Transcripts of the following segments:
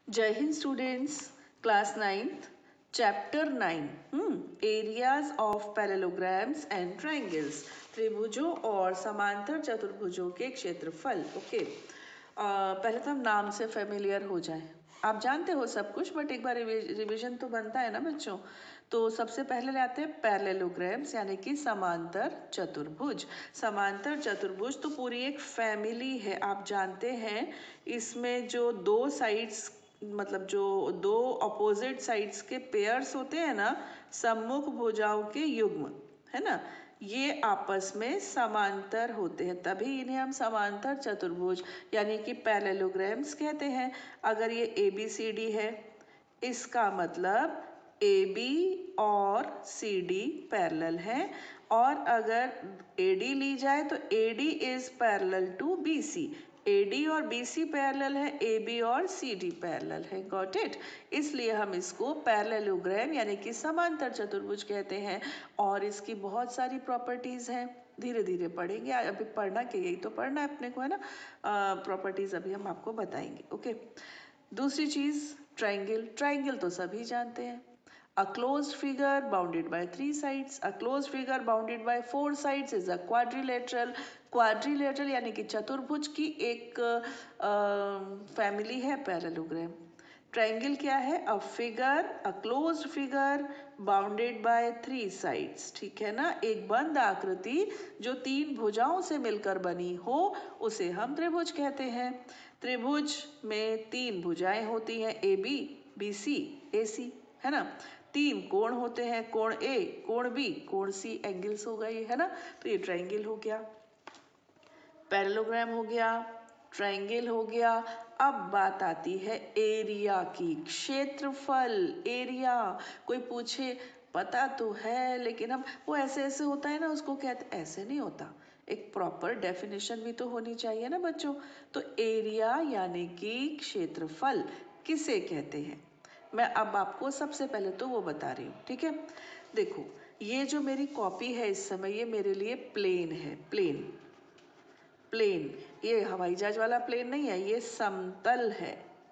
जय हिंद students. Class 9th chapter 9 areas of parallelograms and triangles, त्रिभुजों और समांतर चतुर्भुजों के क्षेत्रफल। ओके, पहले तो हम नाम से फेमिलियर हो जाएं। आप जानते हो सब कुछ, बट एक बार रिवीजन तो बनता है ना बच्चों। तो सबसे पहले लाते हैं पैरेललोग्राम्स यानी कि समांतर चतुर्भुज। समांतर चतुर्भुज तो पूरी एक फैमिली है, आप जानते हैं। इसमें जो दो साइड्स, मतलब जो दो अपोजिट साइड्स के पेयर्स होते हैं ना, सम्मुख भुजाओं के युग्म, है ना, ये आपस में समांतर होते हैं, तभी इन्हें हम समांतर चतुर्भुज यानी कि पैरेललोग्राम्स कहते हैं। अगर ये ABCD है, इसका मतलब AB और CD पैरेलल है, और अगर AD ली जाए तो AD is parallel to BC। AD और BC पैरेलल है, AB और CD पैरेलल है। Got it. इसलिए हम इसको पैरेललोग्राम यानी कि समांतर चतुर्भुज कहते हैं। और इसकी बहुत सारी प्रॉपर्टीज हैं, धीरे धीरे पढ़ेंगे। अभी पढ़ना क्या, यही तो पढ़ना है अपने को, है ना। प्रॉपर्टीज अभी हम आपको बताएंगे। ओके, दूसरी चीज ट्राइंगल। ट्राइंगल तो सभी जानते हैं। A closed figure bounded by 3 sides. A closed figure bounded by 4 sides is a quadrilateral. Quadrilateral यानी कि चतुर्भुज की एक फैमिली है पैरेललोग्राम। ट्राइंगल क्या है? A figure, a closed figure bounded by 3 sides. ठीक है ना, एक बंद आकृति जो 3 भुजाओं से मिलकर बनी हो, उसे हम त्रिभुज कहते हैं। त्रिभुज में 3 भुजाएं होती हैं, AB, BC, AC, है ना। 3 कोण होते हैं, कोण A, कोण B, कोण C, एंगल्स हो गई, है ना। तो ये ट्राइंगल हो गया, पैरेललोग्राम हो गया, ट्राइंगल हो गया। अब बात आती है एरिया की, क्षेत्रफल। एरिया कोई पूछे, पता तो है, लेकिन हम वो ऐसे ऐसे होता है ना, उसको कहते, ऐसे नहीं होता, एक प्रॉपर डेफिनेशन भी तो होनी चाहिए ना बच्चों। तो एरिया यानी कि क्षेत्रफल किसे कहते हैं, मैं अब आपको सबसे पहले तो वो बता रही हूँ। ठीक है, देखो, ये जो मेरी कॉपी है इस समय, ये मेरे लिए प्लेन है। प्लेन, प्लेन, ये हवाई जहाज वाला प्लेन नहीं है, ये समतल है।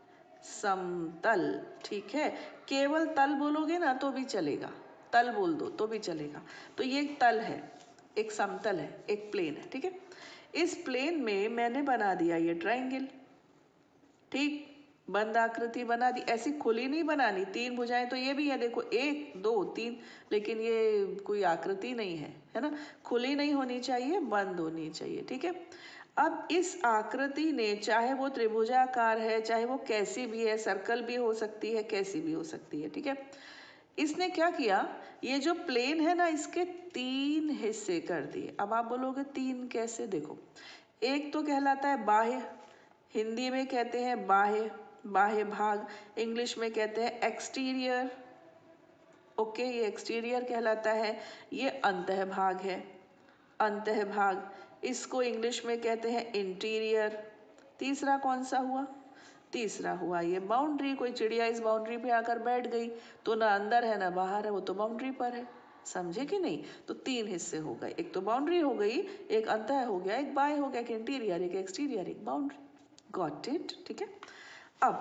समतल, ठीक है। केवल तल बोलोगे ना तो भी चलेगा, तल बोल दो तो भी चलेगा। तो ये एक तल है, एक समतल है, एक प्लेन है। ठीक है, इस प्लेन में मैंने बना दिया ये ट्राइंगल। ठीक, बंद आकृति बना दी, ऐसी खुली नहीं बनानी। 3 भुजाएं तो ये भी है, देखो 1 2 3, लेकिन ये कोई आकृति नहीं है, है ना। खुली नहीं होनी चाहिए, बंद होनी चाहिए। ठीक है, अब इस आकृति ने, चाहे वो त्रिभुजाकार है, चाहे वो कैसी भी है, सर्कल भी हो सकती है, कैसी भी हो सकती है। ठीक है, इसने क्या किया, ये जो प्लेन है ना, इसके 3 हिस्से कर दिए। अब आप बोलोगे 3 कैसे? देखो, एक तो कहलाता है बाह्य, हिंदी में कहते हैं बाह्य, बाह्य भाग, इंग्लिश में कहते हैं एक्सटीरियर। ओके, ये एक्सटीरियर कहलाता है। ये अंतः भाग है, अंतः भाग, इसको इंग्लिश में कहते हैं इंटीरियर। तीसरा कौन सा हुआ? तीसरा हुआ ये बाउंड्री। कोई चिड़िया इस बाउंड्री पे आकर बैठ गई तो ना अंदर है ना बाहर है, वो तो बाउंड्री पर है। समझे कि नहीं? तो 3 हिस्से हो गए, एक तो बाउंड्री हो गई, एक अंतः हो गया, एक बाह्य हो गया, एक इंटीरियर, एक एक्सटीरियर, एक बाउंड्री। Got it. ठीक है, अब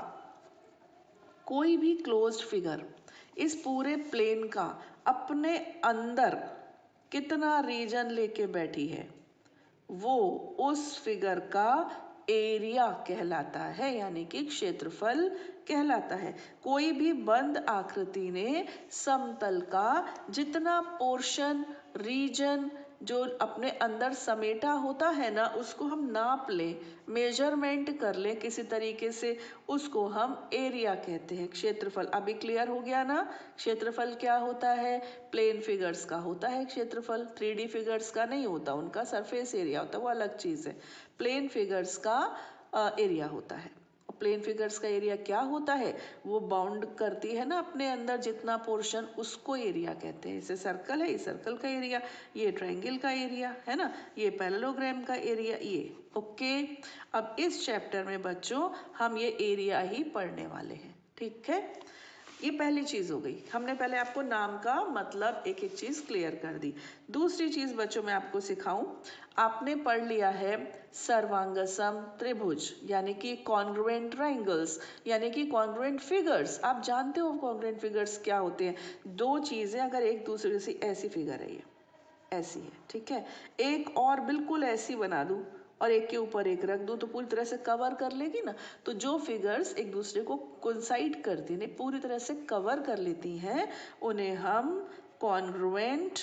कोई भी क्लोज्ड फिगर इस पूरे प्लेन का अपने अंदर कितना रीजन लेके बैठी है, वो उस फिगर का एरिया कहलाता है, यानी कि क्षेत्रफल कहलाता है। कोई भी बंद आकृति ने समतल का जितना पोर्शन, रीजन जो अपने अंदर समेटा होता है ना, उसको हम नाप लें, मेजरमेंट कर लें किसी तरीके से, उसको हम एरिया कहते हैं, क्षेत्रफल। अभी क्लियर हो गया ना, क्षेत्रफल क्या होता है? प्लेन फिगर्स का होता है क्षेत्रफल, 3D फिगर्स का नहीं होता, उनका सरफेस एरिया होता है, वो अलग चीज़ है। प्लेन फिगर्स का एरिया होता है। प्लेन फिगर्स का एरिया क्या होता है? वो बाउंड करती है ना अपने अंदर जितना पोर्शन, उसको एरिया कहते हैं। जैसे सर्कल है, ये सर्कल का एरिया, ये ट्राइंगल का एरिया, है ना, ये पैरेललोग्राम का एरिया, ये। ओके, अब इस चैप्टर में बच्चों हम ये एरिया ही पढ़ने वाले हैं। ठीक है, ये पहली चीज हो गई, हमने पहले आपको नाम का मतलब एक एक चीज क्लियर कर दी। दूसरी चीज बच्चों मैं आपको सिखाऊं, आपने पढ़ लिया है सर्वांगसम त्रिभुज यानी कि कॉन्ग्रुएंट ट्राइंगल्स यानी कि कॉन्ग्रुएंट फिगर्स। आप जानते हो कॉन्ग्रुएंट फिगर्स क्या होते हैं? दो चीजें अगर एक दूसरे से, ऐसी फिगर है ये, ऐसी है, ठीक है, एक और बिल्कुल ऐसी बना दूं और एक के ऊपर एक रख दूं तो पूरी तरह से कवर कर लेगी ना। तो जो फिगर्स एक दूसरे को कोइंसाइड करती हैं, पूरी तरह से कवर कर लेती हैं, उन्हें हम कॉन्ग्रुएंट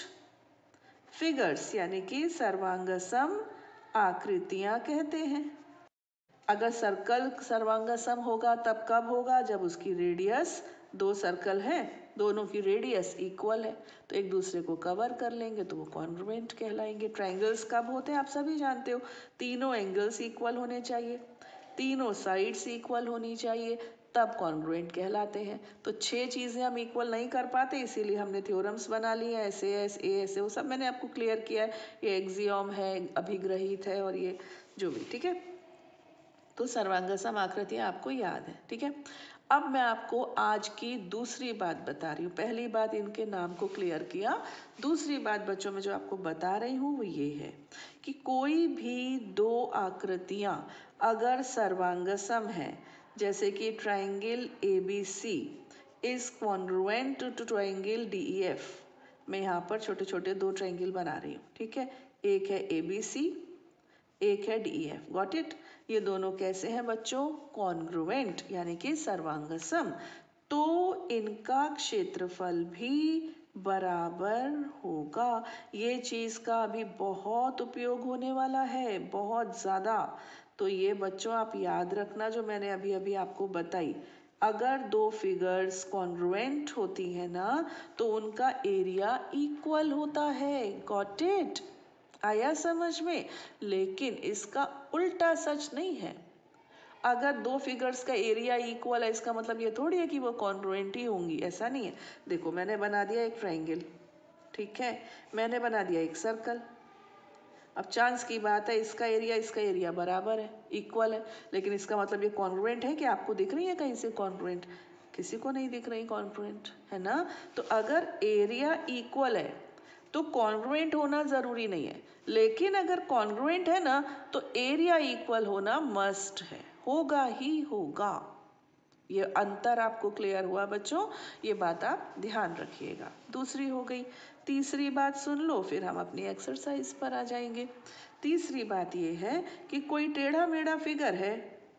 फिगर्स यानी कि सर्वांगसम आकृतियां कहते हैं। अगर सर्कल सर्वांगसम होगा तब कब होगा? जब उसकी रेडियस, दो सर्कल हैं, दोनों की रेडियस इक्वल है तो एक दूसरे को कवर कर लेंगे तो वो कॉन्ग्रुएंट कहलाएंगे। ट्राइंगल्स कब होते हैं आप सभी जानते हो, तीनों एंगल्स इक्वल होने चाहिए, तीनों साइड्स इक्वल होनी चाहिए, तब कॉन्ग्रुएंट कहलाते हैं। तो 6 चीजें हम इक्वल नहीं कर पाते, इसीलिए हमने थ्योरम्स बना लिए हैं, एस ए ऐसे वो सब मैंने आपको क्लियर किया है। ये एक्सियोम है, अभिग्रहित है और ये जो भी, ठीक है। तो सर्वांगसम आकृतियां आपको याद है, ठीक है। अब मैं आपको आज की दूसरी बात बता रही हूँ। पहली बात इनके नाम को क्लियर किया, दूसरी बात बच्चों में जो आपको बता रही हूँ वो ये है कि कोई भी दो आकृतियां अगर सर्वांगसम है, जैसे कि triangle ABC is congruent to triangle DEF। मैं यहाँ पर छोटे छोटे दो ट्राइंगल बना रही हूँ, ठीक है, एक है ABC, एक है DEF, गॉट इट। ये दोनों कैसे हैं बच्चों? कॉन्ग्रुएंट यानी कि सर्वांगसम। तो इनका क्षेत्रफल भी बराबर होगा। ये चीज का अभी बहुत उपयोग होने वाला है, बहुत ज्यादा। तो ये बच्चों आप याद रखना जो मैंने अभी अभी आपको बताई। अगर दो फिगर्स कॉन्ग्रुएंट होती है ना तो उनका एरिया इक्वल होता है, गॉट इट, आया समझ में। लेकिन इसका उल्टा सच नहीं है। अगर दो फिगर्स का एरिया इक्वल है इसका मतलब ये थोड़ी है कि वो कॉन्ग्रुएंट ही होंगी, ऐसा नहीं है। देखो मैंने बना दिया एक ट्राइंगल, ठीक है, मैंने बना दिया एक सर्कल। अब चांस की बात है इसका एरिया बराबर है, इक्वल है, लेकिन इसका मतलब ये कॉन्ग्रुएंट है कि आपको दिख रही है कहीं से कॉन्ग्रुएंट? किसी को नहीं दिख रही कॉन्ग्रुएंट, है ना। तो अगर एरिया इक्वल है तो कॉन्ग्रुएंट होना जरूरी नहीं है, लेकिन अगर कॉन्ग्रुएंट है ना तो एरिया इक्वल होना मस्ट है, होगा ही होगा। ये अंतर आपको क्लियर हुआ बच्चों? ये बात आप ध्यान रखिएगा। दूसरी हो गई। तीसरी बात सुन लो फिर हम अपनी एक्सरसाइज पर आ जाएंगे। तीसरी बात ये है कि कोई टेढ़ा मेढ़ा फिगर है,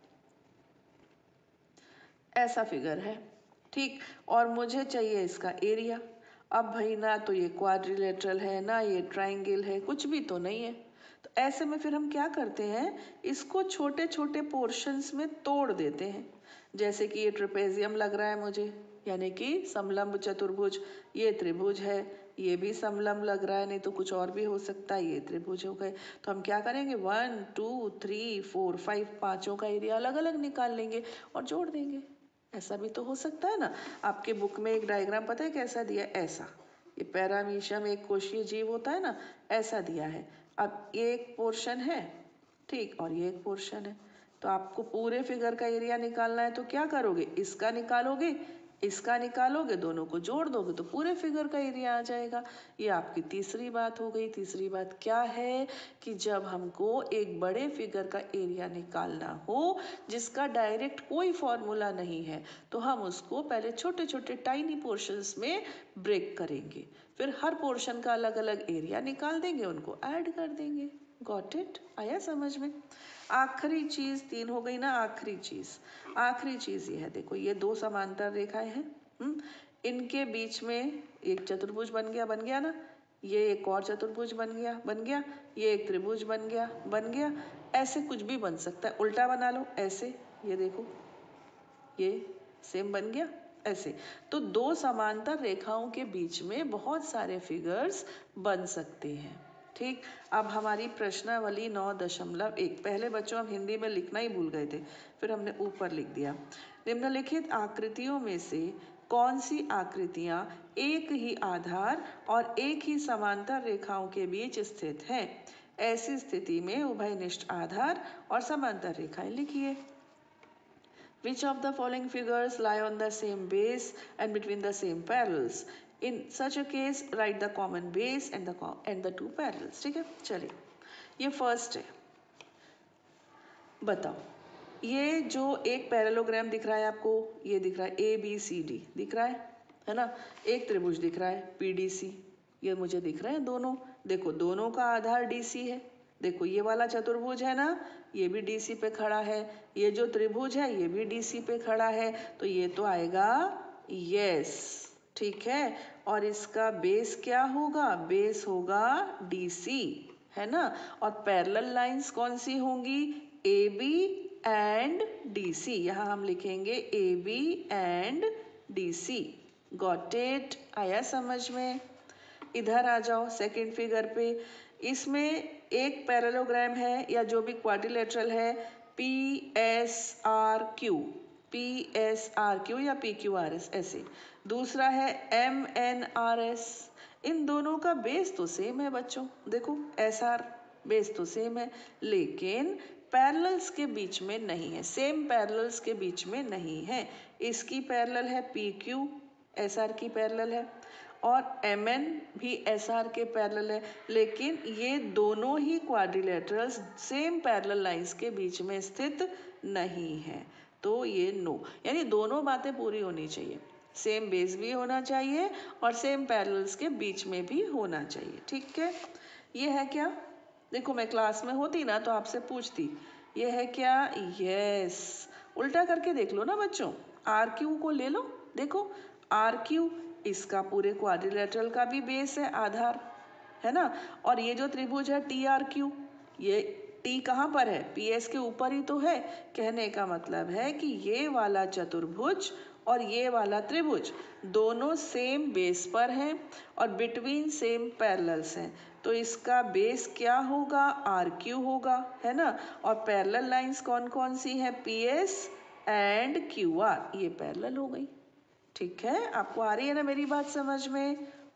ऐसा फिगर है, ठीक, और मुझे चाहिए इसका एरिया। अब भाई ना तो ये क्वाड्रिलेटरल है ना ये ट्राइंगल है, कुछ भी तो नहीं है। तो ऐसे में फिर हम क्या करते हैं, इसको छोटे छोटे पोर्शंस में तोड़ देते हैं। जैसे कि ये ट्रेपेजियम लग रहा है मुझे, यानी कि समलंब चतुर्भुज। ये त्रिभुज है, ये भी समलंब लग रहा है, नहीं तो कुछ और भी हो सकता है। ये त्रिभुज हो गए। तो हम क्या करेंगे, 1 2 3 4 5 पांचों का एरिया अलग अलग निकाल लेंगे और जोड़ देंगे। ऐसा भी तो हो सकता है ना। आपके बुक में एक डायग्राम पता है कैसा दिया है? ऐसा, ये पैरामीशियम एक कोशीय जीव होता है ना, ऐसा दिया है। अब ये एक पोर्शन है, ठीक, और ये एक पोर्शन है। तो आपको पूरे फिगर का एरिया निकालना है तो क्या करोगे, इसका निकालोगे, इसका निकालोगे, दोनों को जोड़ दोगे तो पूरे फिगर का एरिया आ जाएगा। ये आपकी तीसरी बात हो गई। तीसरी बात क्या है कि जब हमको एक बड़े फिगर का एरिया निकालना हो जिसका डायरेक्ट कोई फॉर्मूला नहीं है तो हम उसको पहले छोटे छोटे टाइनी पोर्शंस में ब्रेक करेंगे, फिर हर पोर्शन का अलग अलग एरिया निकाल देंगे, उनको ऐड कर देंगे। गॉट इट, आया समझ में। आखिरी चीज, 3 हो गई ना, आखिरी चीज ये है, देखो ये दो समांतर रेखाएं हैं, इनके बीच में एक चतुर्भुज बन गया ना, ये एक और चतुर्भुज बन गया, ये एक त्रिभुज बन गया। ऐसे कुछ भी बन सकता है, उल्टा बना लो ऐसे, ये देखो ये सेम बन गया ऐसे। तो दो समांतर रेखाओं के बीच में बहुत सारे फिगर्स बन सकते हैं, ठीक। अब हमारी प्रश्नावली 9.1, पहले बच्चों हम हिंदी में लिखना ही भूल गए थे, फिर हमने ऊपर लिख दिया। निम्नलिखित आकृतियों में से कौन सी आकृतियां एक ही आधार और एक ही समांतर रेखाओं के बीच स्थित हैं? ऐसी स्थिति में उभयनिष्ठ आधार और समांतर रेखाएं लिखिए। Which of the following figures lie on the same base and between the same parallels? In such a case, write the common base and the two parallels. ठीक है, चलिए ये फर्स्ट है, बताओ ये जो एक पैरेललोग्राम दिख रहा है आपको, ये दिख रहा है ABCD दिख रहा है ना, एक त्रिभुज दिख रहा है PDC, ये मुझे दिख रहे हैं दोनों। देखो दोनों का आधार DC है, देखो ये वाला चतुर्भुज है ना, ये भी DC पे खड़ा है, ये जो त्रिभुज है ये भी DC पे खड़ा है, तो ये तो आएगा यस, ठीक है। और इसका बेस क्या होगा, बेस होगा DC, है ना। और पैरेलल लाइंस कौन सी होंगी, AB एंड DC, यहाँ हम लिखेंगे AB and DC। Got it, आया समझ में। इधर आ जाओ सेकंड फिगर पे, इसमें एक पैरेललोग्राम है या जो भी क्वाड्रिलेटरल है PSRQ, PSRQ या PQRS ऐसे, दूसरा है MNRS। इन दोनों का बेस तो सेम है बच्चों, देखो SR बेस तो सेम है, लेकिन पैरेलल्स के बीच में नहीं है, सेम पैरेलल्स के बीच में नहीं है। इसकी पैरेलल है PQ, SR की पैरेलल है, और MN भी SR के पैरेलल है, लेकिन ये दोनों ही क्वाड्रिलेटरल्स सेम पैरेलल लाइंस के बीच में स्थित नहीं है, तो ये नो, यानी दोनों बातें पूरी होनी चाहिए, सेम बेस भी होना चाहिए और सेम पैरेलल्स के बीच में भी होना चाहिए, ठीक है। ये है क्या, देखो मैं क्लास में होती ना तो आपसे पूछती, ये है क्या, यस। उल्टा करके देख लो ना बच्चों, RQ को ले लो, देखो RQ इसका पूरे क्वाड्रिलेटरल का भी बेस है, आधार है ना। और ये जो त्रिभुज है TRQ, ये T कहाँ पर है, PS के ऊपर ही तो है, कहने का मतलब है कि ये वाला चतुर्भुज और ये वाला त्रिभुज दोनों सेम बेस पर हैं और बिटवीन सेम पैरेलल्स हैं, तो इसका बेस क्या होगा, RQ होगा, है ना। और पैरेलल लाइंस कौन कौन सी हैं, PS एंड QR, ये पैरेलल हो गई, ठीक है। आपको आ रही है ना मेरी बात समझ में।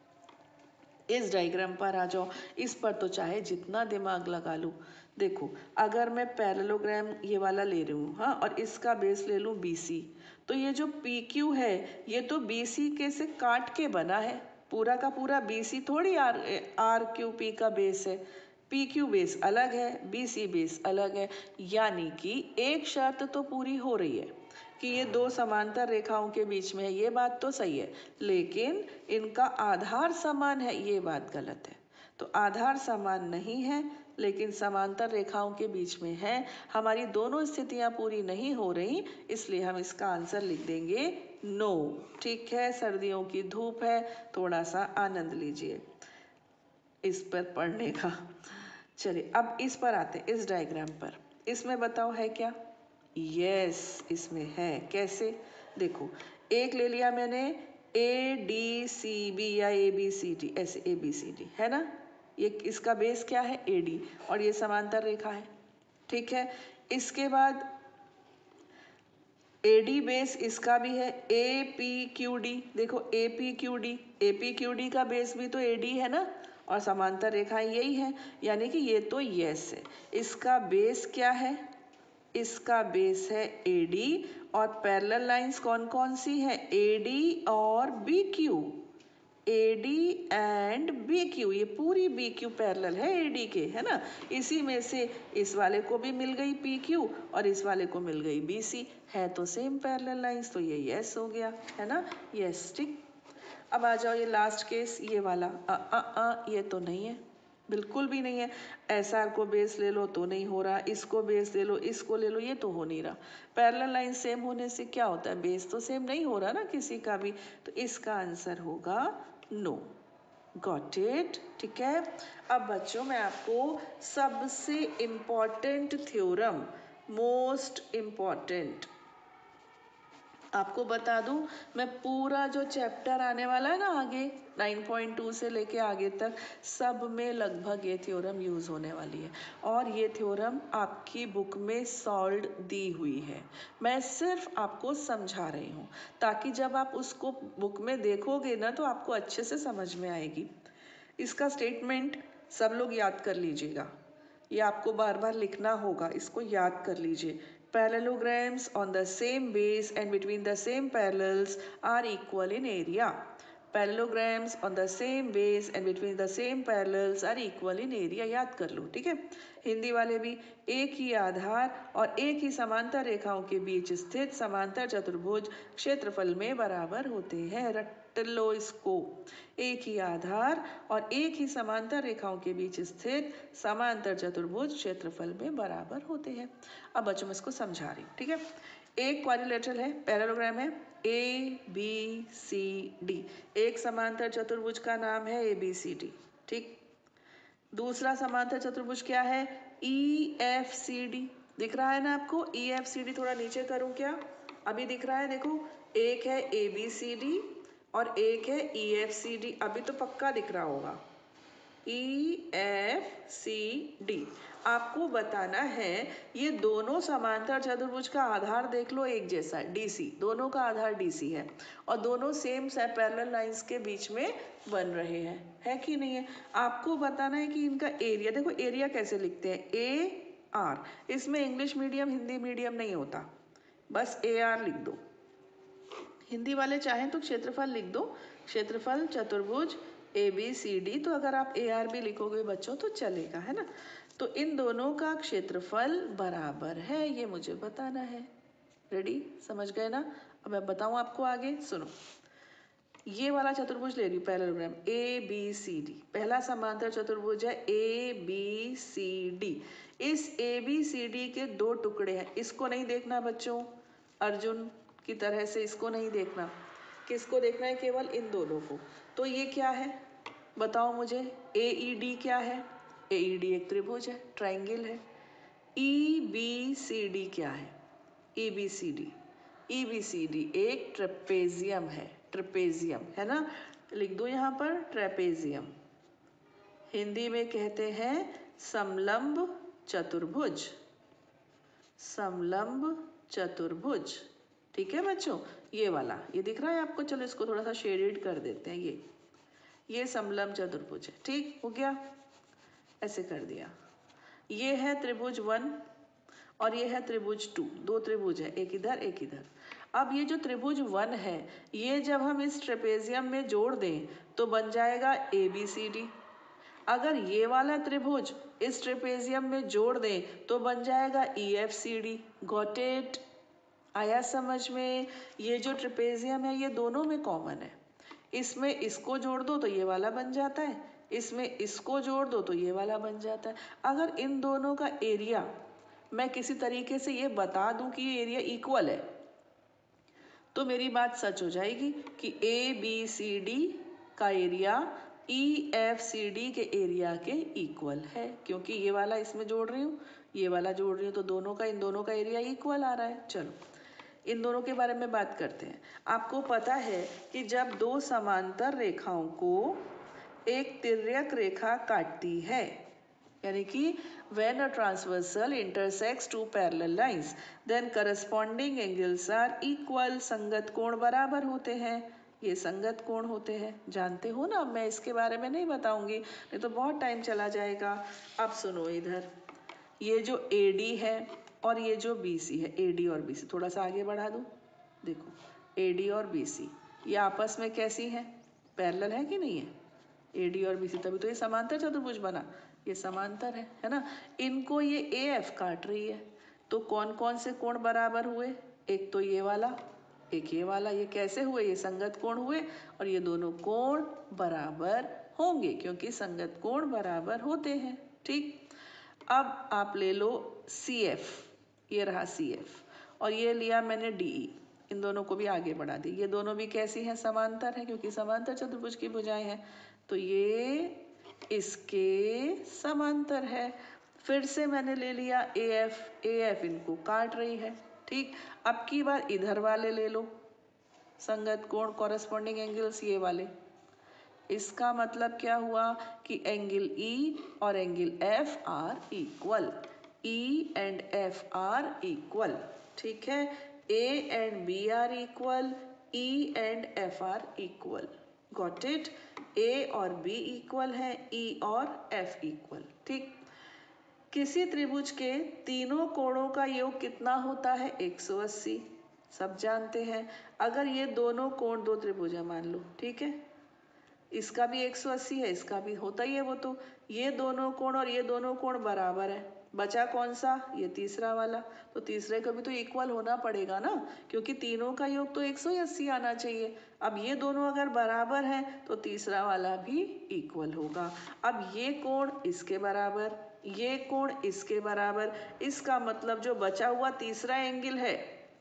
इस डायग्राम पर आ जाओ, इस पर तो चाहे जितना दिमाग लगा लूँ। देखो अगर मैं पैरेललोग्राम ये वाला ले रही हूँ, हाँ, और इसका बेस ले लूँ BC, तो ये जो PQ है ये तो BC के से काट के बना है, पूरा का पूरा BC थोड़ी RQP का बेस है, PQ बेस अलग है, BC बेस अलग है, यानी कि एक शर्त तो पूरी हो रही है कि ये दो समांतर रेखाओं के बीच में है, ये बात तो सही है, लेकिन इनका आधार समान है, ये बात गलत है। तो आधार समान नहीं है लेकिन समांतर रेखाओं के बीच में है, हमारी दोनों स्थितियां पूरी नहीं हो रही, इसलिए हम इसका आंसर लिख देंगे नो, ठीक है। सर्दियों की धूप है, थोड़ा सा आनंद लीजिए इस पर पढ़ने का। चलिए अब इस पर आते हैं, इस डायग्राम पर, इसमें बताओ है क्या, यस इसमें है, कैसे, देखो एक ले लिया मैंने ADCB या ABCD, ऐसे ABCD है ना, ये इसका बेस क्या है AD और ये समांतर रेखा है, ठीक है। इसके बाद AD बेस इसका भी है APQD, देखो APQD का बेस भी तो AD है ना, और समांतर रेखाएं यही है, यानी कि ये तो यस है। इसका बेस क्या है, इसका बेस है AD, और पैरेलल लाइंस कौन कौन सी है, AD और BQ, AD एंड BQ, ये पूरी BQ पैरेलल है AD के, है ना। इसी में से इस वाले को भी मिल गई PQ और इस वाले को मिल गई BC, है तो सेम पैरेलल लाइंस, तो ये यस हो गया, है ना, यस, ठीक। अब आ जाओ ये लास्ट केस, ये वाला ये तो नहीं है, बिल्कुल भी नहीं है। SR को बेस ले लो तो नहीं हो रहा, इसको बेस ले लो, इसको ले लो, ये तो हो नहीं रहा। पैरेलल लाइन सेम होने से क्या होता है, बेस तो सेम नहीं हो रहा ना किसी का भी, तो इसका आंसर होगा नो। गॉट इट, ठीक है। अब बच्चों मैं आपको सबसे इम्पॉर्टेंट थ्योरम, मोस्ट इम्पॉर्टेंट आपको बता दूं, मैं पूरा जो चैप्टर आने वाला है ना आगे 9.2 से लेके आगे तक, सब में लगभग ये थ्योरम यूज़ होने वाली है, और ये थ्योरम आपकी बुक में सॉल्व दी हुई है, मैं सिर्फ आपको समझा रही हूँ, ताकि जब आप उसको बुक में देखोगे ना तो आपको अच्छे से समझ में आएगी। इसका स्टेटमेंट सब लोग याद कर लीजिएगा, ये आपको बार बार लिखना होगा, इसको याद कर लीजिए। Parallelograms on the same base and between the same parallels are equal in area. Parallelograms on the same base and between the same parallels are equal in area. याद कर लो, ठीक है। हिंदी वाले भी, एक ही आधार और एक ही समांतर रेखाओं के बीच स्थित समांतर चतुर्भुज क्षेत्रफल में बराबर होते हैं। रट लो इसको, एक ही आधार और एक ही समांतर रेखाओं के बीच स्थित समांतर चतुर्भुज क्षेत्रफल में बराबर होते हैं। अब बच्चों मैं इसको समझा रही हूँ, ठीक है। एक क्वाड्रिलेटरल है, पैरेललोग्राम है, ए बी सी डी। एक समांतर चतुर्भुज का नाम है ए बी सी डी, ठीक। दूसरा समांतर चतुर्भुज क्या है? E F C D. दिख रहा है ना आपको? ई एफ सी डी थोड़ा नीचे करूं क्या? अभी दिख रहा है, देखो, एक है ए बी सी डी और एक है ई एफ सी डी। अभी तो पक्का दिख रहा होगा, ई एफ सी डी। आपको बताना है ये दोनों समांतर चतुर्भुज का आधार देख लो, एक जैसा है, डी सी। दोनों का आधार डी सी है और दोनों सेम पैरेलल लाइंस के बीच में बन रहे हैं, है कि नहीं है? आपको बताना है कि इनका एरिया, देखो एरिया कैसे लिखते हैं, ए आर। इसमें इंग्लिश मीडियम हिंदी मीडियम नहीं होता, बस ए आर लिख दो। हिंदी वाले चाहें तो क्षेत्रफल लिख दो, क्षेत्रफल चतुर्भुज ए बी सी डी। तो अगर आप ए आर भी लिखोगे बच्चों तो चलेगा, है ना। तो इन दोनों का क्षेत्रफल बराबर है, ये मुझे बताना है। रेडी? समझ गए ना? अब मैं बताऊं आपको आगे, सुनो। ये वाला चतुर्भुज ले रही हूँ, parallelogram A B C D. पहला समांतर चतुर्भुज है ए बी सी डी। इस ए बी सी डी के दो टुकड़े हैं। इसको नहीं देखना बच्चों, अर्जुन की तरह से इसको नहीं देखना। किसको देखना है? केवल इन दोनों को। तो ये क्या है बताओ मुझे? ए ई डी क्या है? ए ई डी एक त्रिभुज है, ट्राइंगल है। ई बी सी डी क्या है? E B C D, E B C D एक ट्रेपेजियम है, ट्रेपेजियम है ना। लिख दो यहाँ पर ट्रेपेजियम। हिंदी में कहते हैं समलंब चतुर्भुज, समलंब चतुर्भुज, ठीक है बच्चों। ये वाला, ये दिख रहा है आपको? चलो इसको थोड़ा सा शेडेड कर देते हैं। ये समलंब चतुर्भुज है, ठीक हो गया, ऐसे कर दिया। ये है त्रिभुज 1 और ये है त्रिभुज 2, दो त्रिभुज है, एक इधर एक इधर। अब ये जो त्रिभुज 1 है, ये जब हम इस ट्रेपेजियम में जोड़ दें तो बन जाएगा ए बी सी डी। अगर ये वाला त्रिभुज इस ट्रेपेजियम में जोड़ दें तो बन जाएगा E F C D. Got it? आया समझ में? ये जो ट्रेपेजियम है ये दोनों में कॉमन है। इसमें इसको जोड़ दो तो ये वाला बन जाता है, इसमें इसको जोड़ दो तो ये वाला बन जाता है। अगर इन दोनों का एरिया मैं किसी तरीके से ये बता दूं कि ये एरिया इक्वल है तो मेरी बात सच हो जाएगी कि ए बी सी डी का area E F C D के एरिया के इक्वल है, क्योंकि ये वाला इसमें जोड़ रही हूँ, ये वाला जोड़ रही हूँ, तो दोनों का, इन दोनों का एरिया इक्वल आ रहा है। चलो इन दोनों के बारे में बात करते हैं। आपको पता है कि जब दो समांतर रेखाओं को एक तिर्यक रेखा काटती है, यानी कि when a transversal intersects two parallel lines then corresponding angles are equal, संगत कोण बराबर होते हैं। ये संगत कोण होते हैं, जानते हो ना। मैं इसके बारे में नहीं बताऊंगी, नहीं तो बहुत टाइम चला जाएगा। अब सुनो इधर, ये जो AD है और ये जो BC है, AD और BC, थोड़ा सा आगे बढ़ा दूं, देखो AD और BC ये आपस में कैसी हैं? पैरेलल है कि नहीं है? AD और BC, तभी तो ये समांतर चतुर्भुज बना। ये समांतर है ना। इनको ये AF काट रही है, तो कौन कौन से कोण बराबर हुए? एक तो ये वाला, एक ये वाला। ये कैसे हुए? ये संगत कोण हुए और ये दोनों कोण बराबर होंगे क्योंकि संगत कोण बराबर होते हैं, ठीक। अब आप ले लो CF, ये रहा CF और ये लिया मैंने DE। इन दोनों को भी आगे बढ़ा दी। ये दोनों भी कैसी हैं? समांतर है, क्योंकि समांतर चतुर्भुज की भुजाएं हैं, तो ये इसके समांतर है। फिर से मैंने ले लिया AF, AF इनको काट रही है, ठीक। अब की बार इधर वाले ले लो संगत कोण, कॉरेस्पॉन्डिंग एंगल्स, ये वाले। इसका मतलब क्या हुआ कि एंगल E और angle F are equal, E and F are equal, ठीक है। A and B are equal, E and F are equal. Got it? A और B इक्वल है, E और F इक्वल, ठीक। किसी त्रिभुज के तीनों कोणों का योग कितना होता है? 180। सब जानते हैं। अगर ये दोनों कोण दो त्रिभुज है मान लो, ठीक है, इसका भी 180 है, इसका भी होता ही है वो, तो ये दोनों कोण और ये दोनों कोण बराबर है। बचा कौन सा? ये तीसरा वाला। तो तीसरे का भी तो इक्वल होना पड़ेगा ना, क्योंकि तीनों का योग तो 180 आना चाहिए। अब ये दोनों अगर बराबर हैं तो तीसरा वाला भी इक्वल होगा। अब ये कोण इसके बराबर, ये कोण इसके बराबर, इसका मतलब जो बचा हुआ तीसरा एंगल है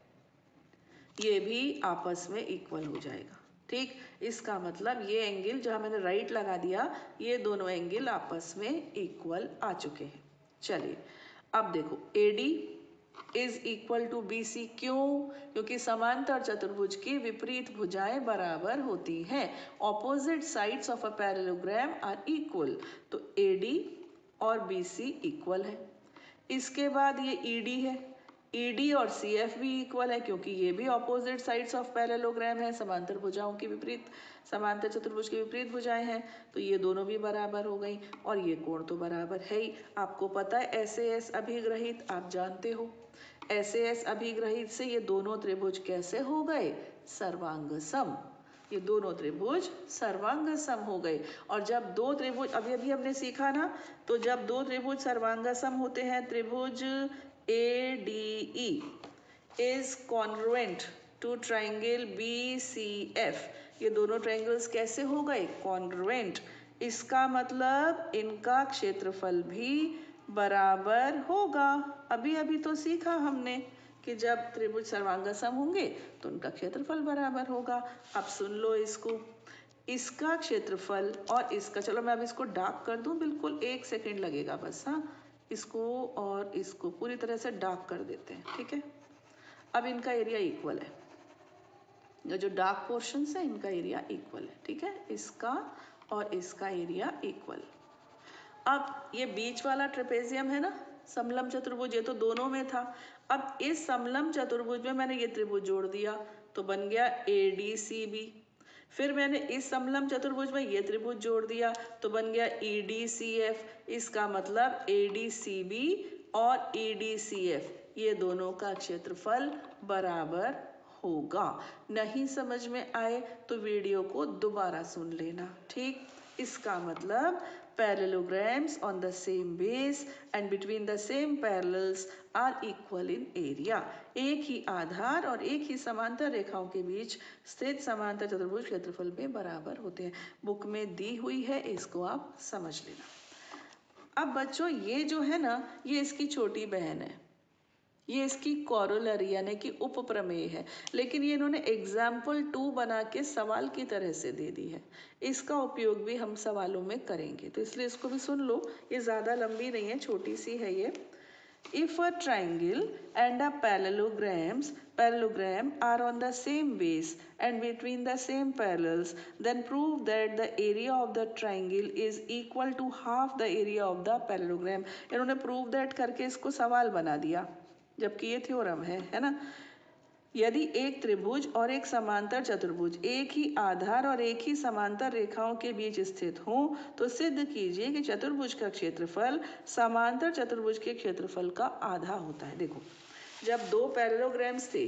ये भी आपस में इक्वल हो जाएगा। ठीक, इसका मतलब ये एंगल जहाँ मैंने राइट लगा दिया, ये दोनों एंगल आपस में इक्वल आ चुके हैं। चलिए अब देखो, AD is equal to BC। क्यों? क्योंकि समांतर चतुर्भुज की विपरीत भुजाएं बराबर होती हैं। Opposite sides of a parallelogram are equal. तो AD और BC इक्वल है। इसके बाद ये ED है, ED और CF भी इक्वल है, क्योंकि ये भी ऑपोजिट साइड्स ऑफ पैरेललोग्राम है, समांतर भुजाओं की विपरीत, समांतर चतुर्भुज की विपरीत भुजाएं हैं, तो ये दोनों भी बराबर हो गई। और ये कोण तो बराबर है ही। आपको पता है SAS अभिग्रहित, आप जानते हो। SAS अभिग्रहित से ये दोनों त्रिभुज कैसे हो गए? सर्वांग सम। ये दोनों त्रिभुज सर्वांग सम हो गए। और जब दो त्रिभुज, अभी अभी हमने सीखा ना, तो जब दो त्रिभुज सर्वांग सम होते हैं, त्रिभुज ADE is congruent to triangle BCF, ये दोनों ट्रायंगल्स कैसे हो गए? कॉन्ग्रुएंट। इसका मतलब इनका क्षेत्रफल भी बराबर होगा। अभी अभी तो सीखा हमने कि जब त्रिभुज सर्वांगसम होंगे तो उनका क्षेत्रफल बराबर होगा। अब सुन लो इसको, इसका क्षेत्रफल और इसका, चलो मैं अब इसको डार्क कर दूं, बिल्कुल 1 सेकेंड लगेगा बस। हाँ, इसको और इसको पूरी तरह से डार्क कर देते हैं, ठीक है। अब इनका एरिया इक्वल है, ये जो डार्क पोर्शंस है इनका एरिया इक्वल है, ठीक है, इसका और इसका एरिया इक्वल। अब ये बीच वाला ट्रेपेजियम है ना, समलंब चतुर्भुज, ये तो दोनों में था। अब इस समलंब चतुर्भुज में मैंने ये त्रिभुज जोड़ दिया तो बन गया ADCB। फिर मैंने इस समलंब चतुर्भुज में ये त्रिभुज जोड़ दिया तो बन गया EDCF। इसका मतलब ADCB और EDCF ये दोनों का क्षेत्रफल बराबर होगा। नहीं समझ में आए तो वीडियो को दोबारा सुन लेना, ठीक। इसका मतलब parallelograms on the same base and between the same parallels are equal in area। एक ही आधार और एक ही समांतर रेखाओं के बीच स्थित समांतर चतुर्भुज क्षेत्रफल में बराबर होते हैं। बुक में दी हुई है, इसको आप समझ लेना। अब बच्चों ये जो है ना, ये इसकी छोटी बहन है, ये इसकी कॉरोलरी यानी कि उपप्रमेय है, लेकिन ये इन्होंने एग्जाम्पल 2 बना के सवाल की तरह से दे दी है। इसका उपयोग भी हम सवालों में करेंगे, तो इसलिए इसको भी सुन लो। ये ज़्यादा लंबी नहीं है, छोटी सी है ये। If a triangle and a parallelogram are on the same base and between the same parallels, then prove that the area of the triangle is equal to half the area of the parallelogram। इन्होंने prove that करके इसको सवाल बना दिया, जबकि ये theorem है ना। यदि एक त्रिभुज और एक समांतर चतुर्भुज एक ही आधार और एक ही समांतर रेखाओं के बीच स्थित हो तो सिद्ध कीजिए कि चतुर्भुज का क्षेत्रफल समांतर चतुर्भुज के क्षेत्रफल का आधा होता है। देखो, जब दो पैरेललोग्राम्स थे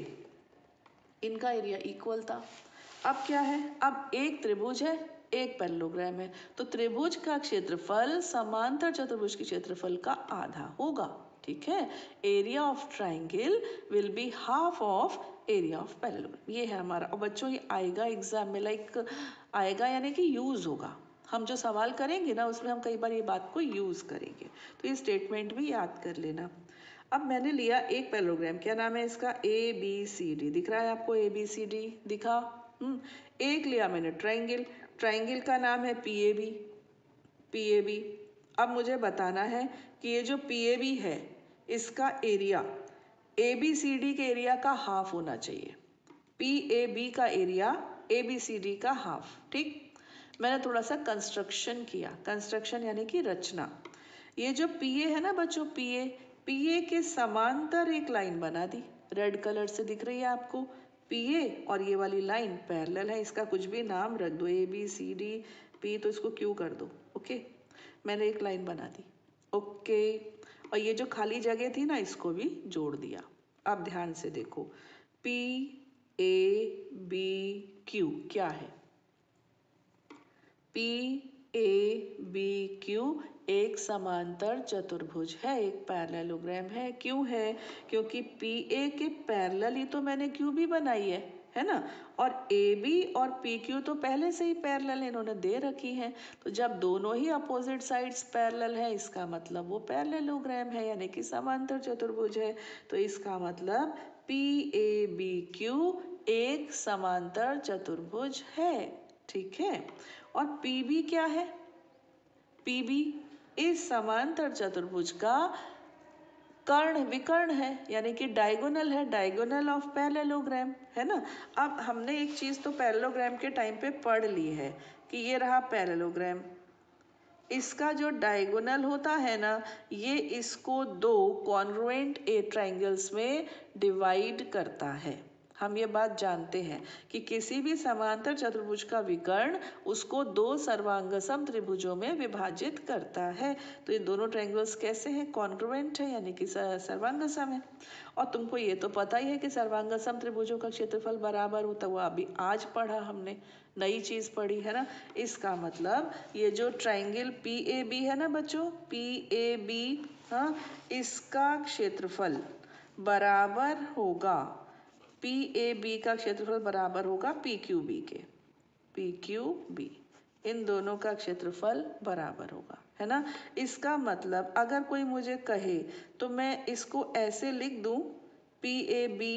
इनका एरिया इक्वल था। अब क्या है? अब एक त्रिभुज है, एक पैरेललोग्राम है, तो त्रिभुज का क्षेत्रफल समांतर चतुर्भुज के क्षेत्रफल का आधा होगा, ठीक है। Area of triangle will be half of area of parallelogram. ये है हमारा। और बच्चों ये आएगा एग्जाम में, लाइक आएगा यानी कि यूज होगा। हम जो सवाल करेंगे ना उसमें हम कई बार ये बात को यूज करेंगे, तो ये स्टेटमेंट भी याद कर लेना। अब मैंने लिया एक पैरेललोग्राम, क्या नाम है इसका? ABCD। दिख रहा है आपको? ABCD दिखा? एक लिया मैंने ट्राइंगल, ट्राइंगल का नाम है PAB। अब मुझे बताना है कि ये जो PAB है इसका एरिया ABCD के एरिया का हाफ होना चाहिए। PAB का एरिया ABCD का हाफ, ठीक। मैंने थोड़ा सा कंस्ट्रक्शन किया, कंस्ट्रक्शन यानी कि रचना। ये जो PA है ना बच्चों, PA के समांतर एक लाइन बना दी, रेड कलर से दिख रही है आपको। PA और ये वाली लाइन पैरेलल है, इसका कुछ भी नाम रख दो, ABCD P, तो इसको Q कर दो, ओके। मैंने एक लाइन बना दी, ओके। और ये जो खाली जगह थी ना, इसको भी जोड़ दिया। अब ध्यान से देखो, पी ए बी क्यू क्या है? पी ए बी क्यू एक समांतर चतुर्भुज है, एक पैरेललोग्राम है। क्यों है? क्योंकि पी ए के पैरेलल ही तो मैंने क्यू भी बनाई है ना? और ए बी और पी क्यू तो पहले से ही पैरेलल इन्होंने दे रखी हैं। तो जब दोनों ही अपोजिट साइड्स पैरेलल है, इसका मतलब वो पैरेललोग्राम है, यानी कि समांतर चतुर्भुज है। तो इसका मतलब पी ए बी क्यू एक समांतर चतुर्भुज है। ठीक है। और पीबी क्या है? पीबी इस समांतर चतुर्भुज का कर्ण विकर्ण है, यानी कि डायगोनल है, डायगोनल ऑफ पैरेललोग्राम, है ना? अब हमने एक चीज तो पैरेललोग्राम के टाइम पे पढ़ ली है कि ये रहा पैरेललोग्राम, इसका जो डायगोनल होता है ना, ये इसको दो कॉन्ग्रुएंट ए ट्राइंगल्स में डिवाइड करता है। हम ये बात जानते हैं कि किसी भी समांतर चतुर्भुज का विकर्ण उसको दो सर्वांगसम त्रिभुजों में विभाजित करता है। तो ये दोनों ट्रायंगल्स कैसे हैं? कॉन्ग्रुएंट है, यानी कि सर्वांगसम है। और तुमको ये तो पता ही है कि सर्वांगसम त्रिभुजों का क्षेत्रफल बराबर होता है, वो अभी आज पढ़ा हमने, नई चीज पढ़ी है ना। इसका मतलब ये जो ट्राइंगल पी ए बी है ना बच्चों, पी ए बी, हाँ, इसका क्षेत्रफल बराबर होगा, पी ए बी का क्षेत्रफल बराबर होगा पी क्यू बी के। पी क्यू बी इन दोनों का क्षेत्रफल बराबर होगा, है ना? इसका मतलब अगर कोई मुझे कहे तो मैं इसको ऐसे लिख दूं, पी ए बी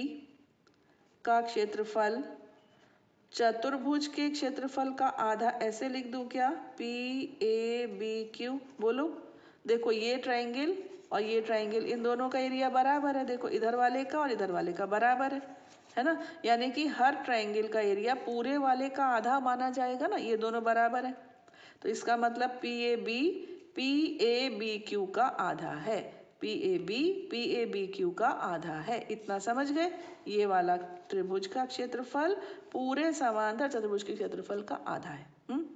का क्षेत्रफल चतुर्भुज के क्षेत्रफल का आधा, ऐसे लिख दूं क्या? P A B Q. बोलो, देखो ये ट्राइंगल और ये ट्राइंगल, इन दोनों का एरिया बराबर है। देखो इधर वाले का और इधर वाले का बराबर है ना? यानी कि हर ट्राइंगल का एरिया पूरे वाले का आधा माना जाएगा ना, ये दोनों बराबर है। तो इसका मतलब पी ए बी क्यू का आधा है, पी ए बी क्यू का आधा है। इतना समझ गए? ये वाला त्रिभुज का क्षेत्रफल पूरे समांतर चतुर्भुज के क्षेत्रफल का आधा है।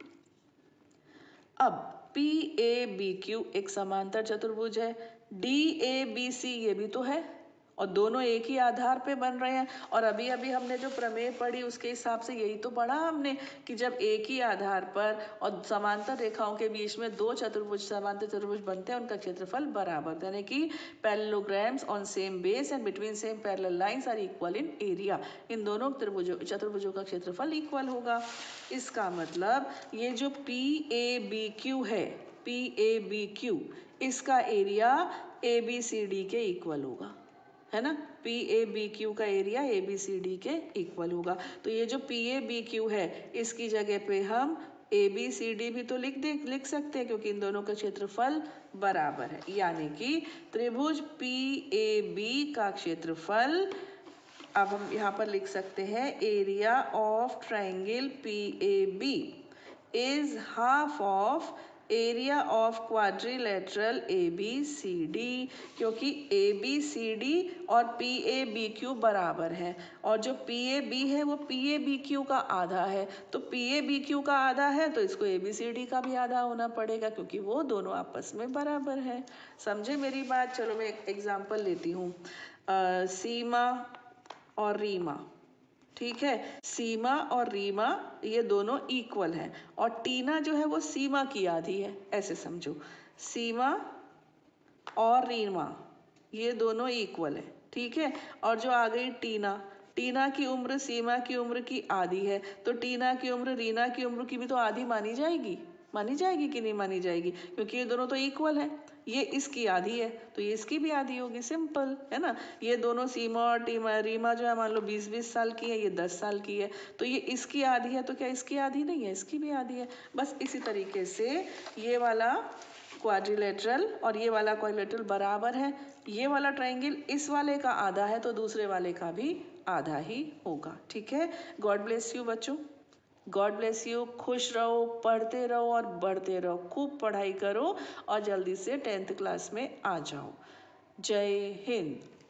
अब पी ए बी क्यू एक समांतर चतुर्भुज है, डी ए बी सी ये भी तो है, और दोनों एक ही आधार पे बन रहे हैं। और अभी अभी हमने जो प्रमेय पढ़ी उसके हिसाब से यही तो पढ़ा हमने कि जब एक ही आधार पर और समांतर रेखाओं के बीच में दो चतुर्भुज, समांतर चतुर्भुज बनते हैं, उनका क्षेत्रफल बराबर, यानी कि parallelograms on same base and between same parallel lines are equal in area. इन दोनों चतुर्भुजों का क्षेत्रफल इक्वल होगा। इसका मतलब ये जो पी ए बी क्यू है, पी ए बी क्यू, इसका area A B C D के इक्वल होगा, है ना? पी ए बी क्यू का area A B C D के इक्वल होगा। तो ये जो पी ए बी क्यू है, इसकी जगह पे हम ए बी सी डी भी तो लिख सकते हैं, क्योंकि इन दोनों का क्षेत्रफल बराबर है। यानी कि त्रिभुज पी ए बी का क्षेत्रफल, अब हम यहाँ पर लिख सकते हैं, area of triangle P A B is half of area of quadrilateral A B C D, क्योंकि ए बी सी डी और पी ए बी क्यू बराबर है, और जो पी ए बी है वो पी ए बी क्यू का आधा है। तो पी ए बी क्यू का आधा है तो इसको ए बी सी डी का भी आधा होना पड़ेगा, क्योंकि वो दोनों आपस में बराबर है। समझे मेरी बात? चलो मैं एक एग्जाम्पल लेती हूँ, सीमा और रीमा। ठीक है, सीमा और रीमा ये दोनों इक्वल हैं, और टीना जो है वो सीमा की आधी है, ऐसे समझो। सीमा और रीमा ये दोनों इक्वल है, ठीक है। और जो आ गई टीना, टीना की उम्र सीमा की उम्र की आधी है, तो टीना की उम्र रीना की उम्र की भी तो आधी मानी जाएगी। मानी जाएगी कि नहीं मानी जाएगी? क्योंकि ये दोनों तो इक्वल है। ये इसकी आधी है तो ये इसकी भी आधी होगी, सिंपल है ना। ये दोनों सीमा और रीमा जो है मान लो 20-20 साल की है, ये 10 साल की है, तो ये इसकी आधी है तो क्या इसकी आधी नहीं है? इसकी भी आधी है। बस इसी तरीके से ये वाला क्वाड्रिलेटरल और ये वाला क्वाड्रिलेटरल बराबर है। ये वाला ट्राइंगल इस वाले का आधा है तो दूसरे वाले का भी आधा ही होगा। ठीक है, गॉड ब्लेस यू बच्चों, गॉड ब्लेस यू। खुश रहो, पढ़ते रहो और बढ़ते रहो, खूब पढ़ाई करो और जल्दी से 10th क्लास में आ जाओ। जय हिंद।